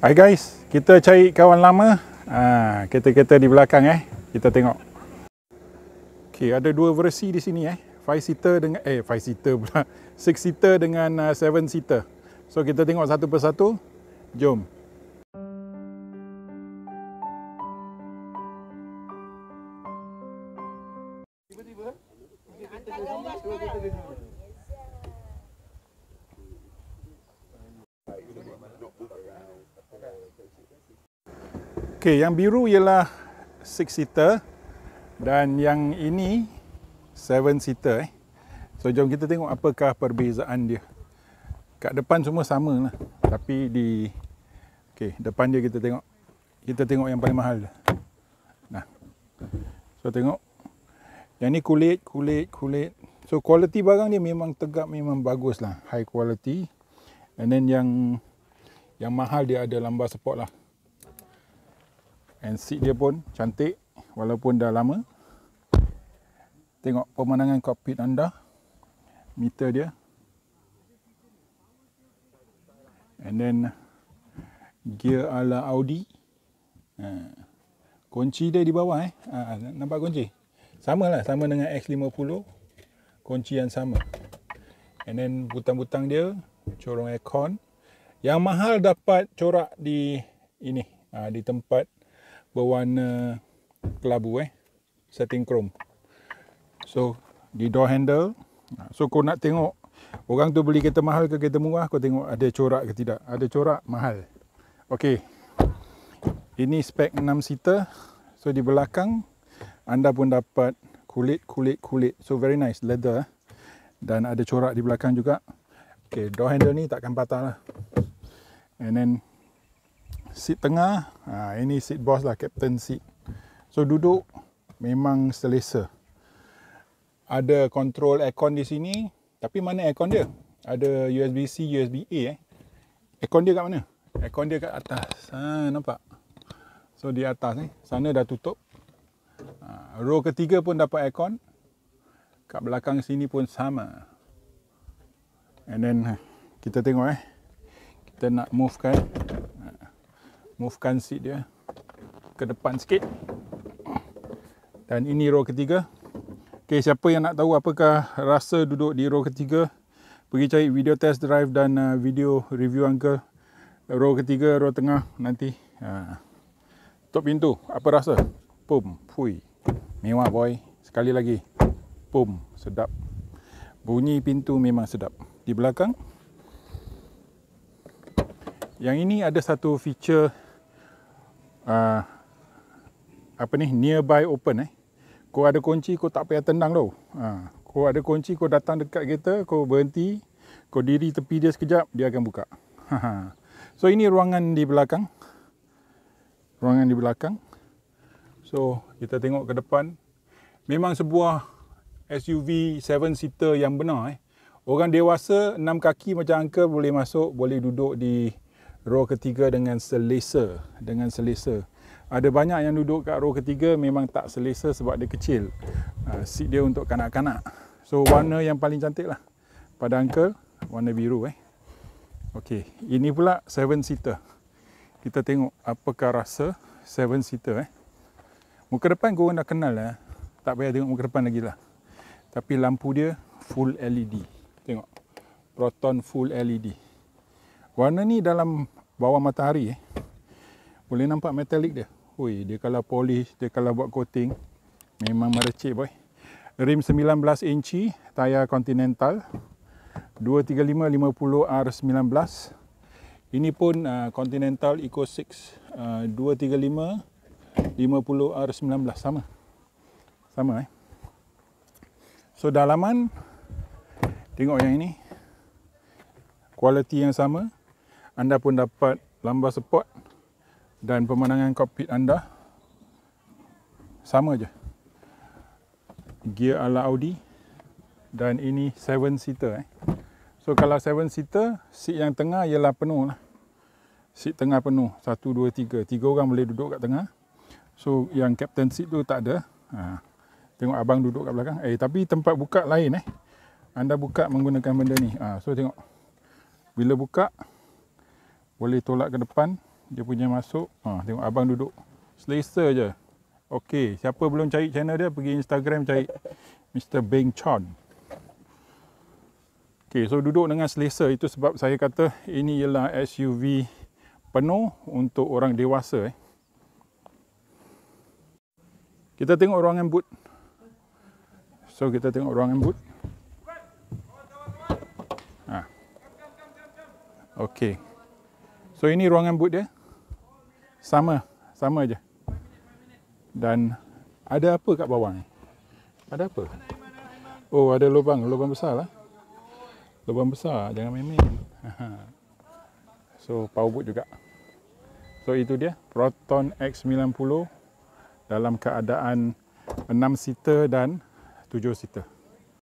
Hai guys, kita cari kawan lama. Kereta-kereta di belakang kita tengok. Okey, ada dua versi di sini 5 seater dengan 5 seater pula. 6 seater dengan 7 seater. So kita tengok satu persatu. Jom. Okey, yang biru ialah 6 seater dan yang ini 7 seater So jom kita tengok apakah perbezaan dia. Kat depan semua sama lah, tapi di depan dia kita tengok yang paling mahal. Nah. So tengok. Yang ni kulit. So quality barang dia memang tegap, memang bagus lah, high quality. And then yang mahal dia ada lumbar support lah. And seat dia pun cantik walaupun dah lama. Tengok pemandangan kokpit anda. Meter dia. And then gear ala Audi. Kunci dia di bawah nampak kunci? Sama dengan X50. Kunci yang sama. And then butang-butang dia corong aircon. Yang mahal dapat corak di ini, di tempat berwarna kelabu setting chrome. So di door handle. So kau nak tengok orang tu beli kereta mahal ke kereta murah, kau tengok ada corak ke tidak. Ada corak, mahal. Okey. Ini spek 6 seater. So di belakang anda pun dapat kulit. So very nice, leather. Dan ada corak di belakang juga. Okey, door handle ni takkan patah lah. And then seat tengah, ini seat boss lah, captain seat. So duduk memang selesa. Ada control aircon di sini, tapi mana aircon dia? Ada USB-C, USB-A Aircon dia kat mana? Aircon dia kat atas. Nampak? So di atas sana dah tutup. Row ketiga pun dapat aircon. Kat belakang sini pun sama. And then kita tengok kita nak movekan seat dia ke depan sikit. Dan ini row ketiga. Okey, siapa yang nak tahu apakah rasa duduk di row ketiga, pergi cari video test drive dan video review uncle. Row ketiga, row tengah nanti. Tutup pintu, apa rasa? Pum, fui. Mewah boy. Sekali lagi. Pum, sedap. Bunyi pintu memang sedap. Di belakang yang ini ada satu feature nearby open Kau ada kunci, kau tak payah tendang tau. Kau ada kunci, kau datang dekat kereta, kau berhenti, kau diri tepi dia sekejap, dia akan buka. So ini ruangan di belakang. So kita tengok ke depan. Memang sebuah SUV 7 seater yang benar. Orang dewasa 6 kaki macam uncle boleh masuk, boleh duduk di row ketiga dengan selesa. Ada banyak yang duduk kat row ketiga memang tak selesa sebab dia kecil. Seat dia untuk kanak-kanak. So warna yang paling cantik lah pada uncle, warna biru. Okey, ini pula 7 seater. Kita tengok apakah rasa 7 seater. Muka depan korang dah kenal lah. Tak payah tengok muka depan lagi lah. Tapi lampu dia full LED. Tengok. Proton full LED. Warna ni dalam bawah matahari boleh nampak metalik dia. Dia kalau polish, dia kalau buat coating, memang merecik boy. Rim 19 inci, tayar Continental 235/50 R19. Ini pun Continental Eco 6 235/50 R19 sama. So dalaman tengok yang ini. Kualiti yang sama. Anda pun dapat lumbar support dan pemandangan kokpit anda sama je. Gear ala Audi dan ini 7 seater. So kalau 7 seater, seat yang tengah ialah penuh lah. Seat tengah penuh, 1, 2, 3. 3 orang boleh duduk kat tengah. So yang captain seat tu tak ada. Tengok abang duduk kat belakang. Tapi tempat buka lain Anda buka menggunakan benda ni. So tengok. Bila buka boleh tolak ke depan. Dia punya masuk. Tengok abang duduk. Selesa je. Okey, siapa belum cari channel dia, pergi Instagram cari Mr. Beng Chon. Okey, so duduk dengan selesa. Itu sebab saya kata ini ialah SUV penuh untuk orang dewasa. Kita tengok ruangan boot. So kita tengok ruangan boot. Okey. So ini ruangan boot dia. Sama je. Dan ada apa kat bawah ni? Ada apa? Oh, ada lubang besar lah. Lubang besar, jangan main-main. So power boot juga. So itu dia Proton X90 dalam keadaan 6 seater dan 7 seater.